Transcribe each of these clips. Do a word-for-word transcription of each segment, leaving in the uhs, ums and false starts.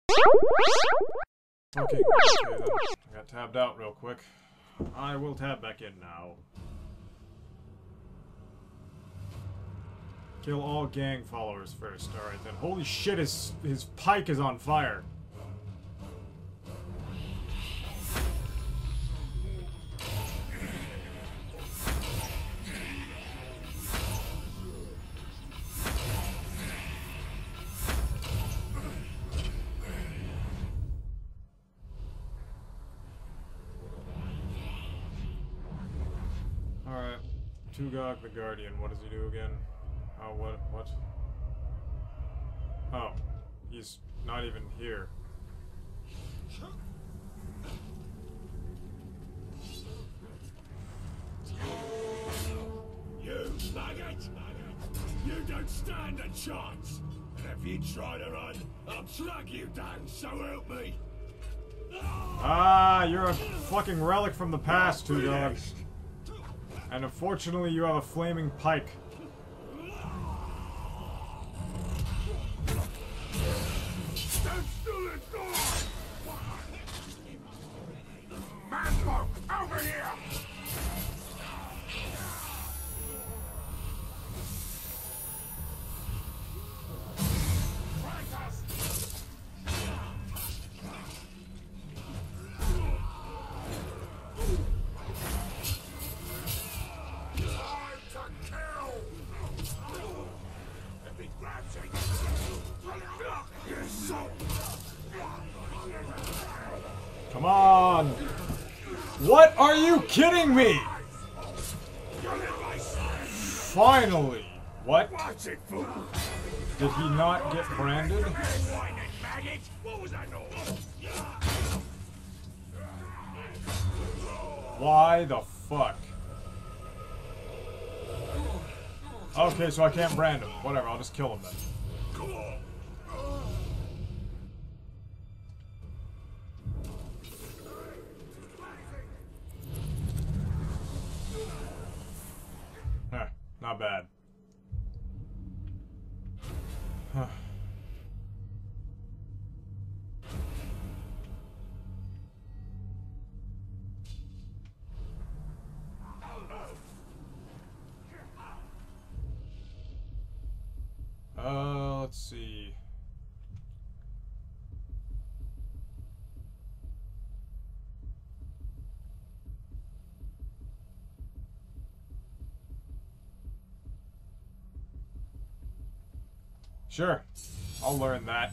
Okay, okay then. I got tabbed out real quick. I will tab back in now. Kill all gang followers first. Alright then. Holy shit, his, his pike is on fire. Alright. Tugok the Guardian. What does he do again? Oh, what? What? Oh. He's not even here. You maggot! You don't stand a chance! And if you try to run, I'll drag you down, so help me! Ah, you're a fucking relic from the past, Tugok. And unfortunately, you have a flaming pike. Stand still and die! Manfolk, over here! Come on! What? Are you kidding me? Finally! What? Did he not get branded? Why the fuck? Okay, so I can't brand him. Whatever, I'll just kill him then. Huh, not bad. Huh. Uh, let's see. Sure, I'll learn that.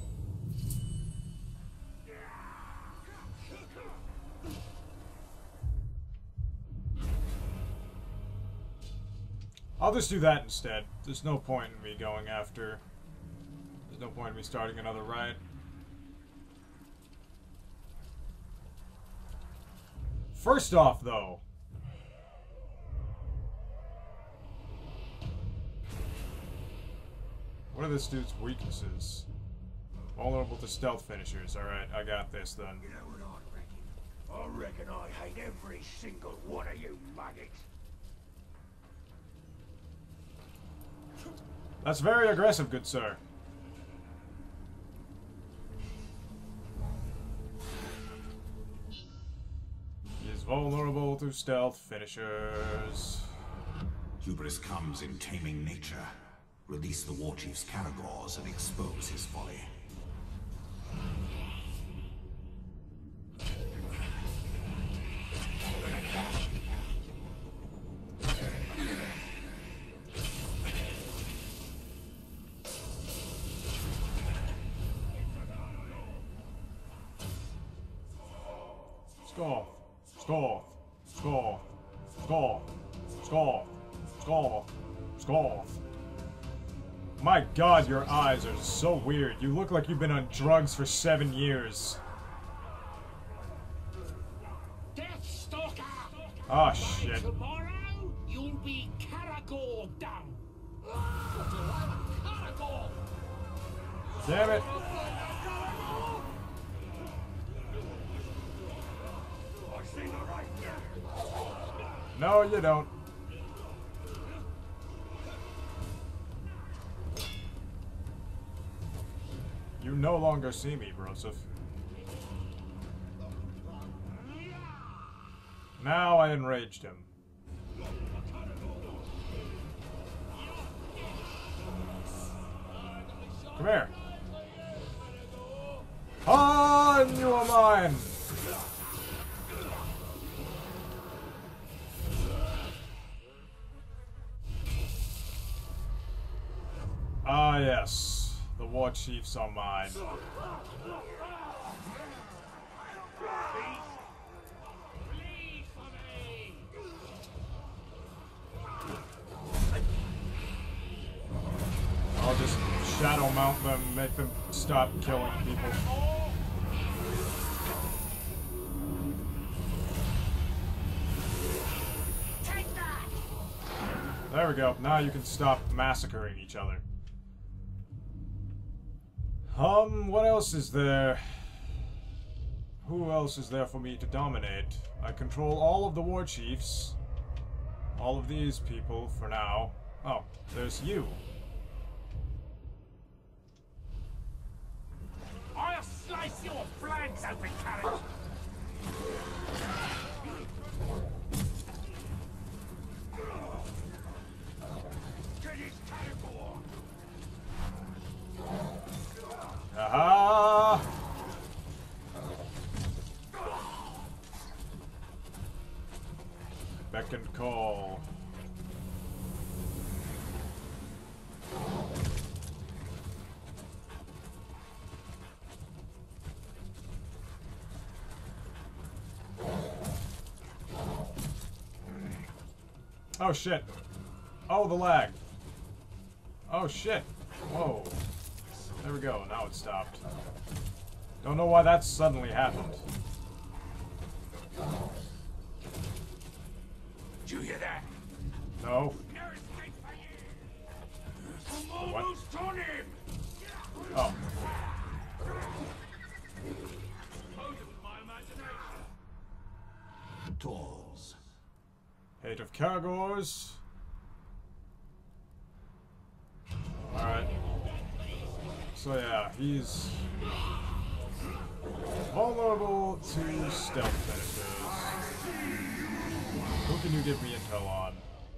I'll just do that instead. There's no point in me going after... There's no point in me starting another riot. First off, though... What are this dude's weaknesses? Vulnerable to stealth finishers. Alright, I got this then. You know what I reckon? I reckon I hate every single one of you maggots. That's very aggressive, good sir. He is vulnerable to stealth finishers. Hubris comes in taming nature. Release the war chief's Caragors and expose his folly. Score, score, score, score, score, score, score. My god, your eyes are so weird. You look like you've been on drugs for seven years. Deathstalker! Ah, shit. Tomorrow, you'll be Caragor down. Caragor! Damn it. No, you don't. You no longer see me, Broseph. Now I enraged him. Come here. Ah, you are mine. Ah, yes. The war chiefs are mine. I'll just shadow mount them, make them stop killing people. There we go. Now you can stop massacring each other. Um, what else is there? Who else is there for me to dominate? I control all of the war chiefs. All of these people for now. Oh, there's you. I'll slice your flanks open, carrot. Aha! Beck and call. Oh shit. Oh, the lag. Oh shit. Whoa. There we go. Now it stopped. Don't know why that suddenly happened. Did you hear that? No. I'm almost on him! Oh. Tools. Hate of Caragors. Alright. So yeah, he's vulnerable to stealth finishers. Who can you give me intel on?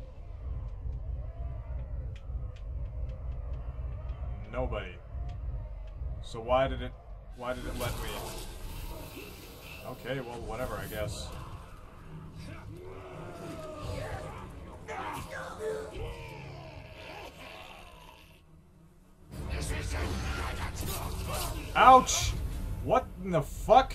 Nobody. So why did it why did it let me? Okay, well whatever, I guess. Ouch! What in the fuck?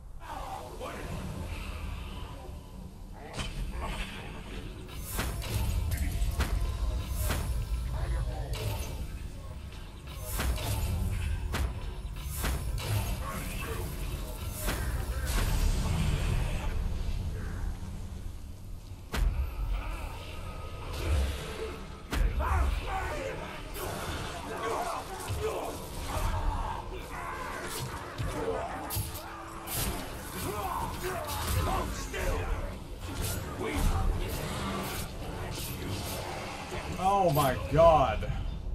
Oh my god.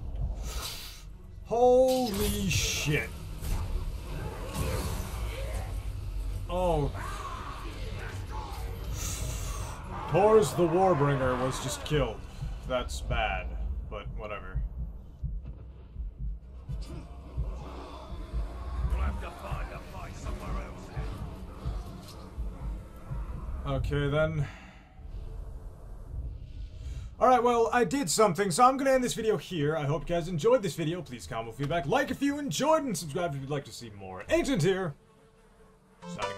Holy shit. Oh. Thor's the Warbringer was just killed. That's bad, but whatever. We'll have to find a fight somewhere else. Okay then. Alright, well, I did something, so I'm gonna end this video here. I hope you guys enjoyed this video. Please comment feedback, like if you enjoyed, and subscribe if you'd like to see more. Ancient here. Signing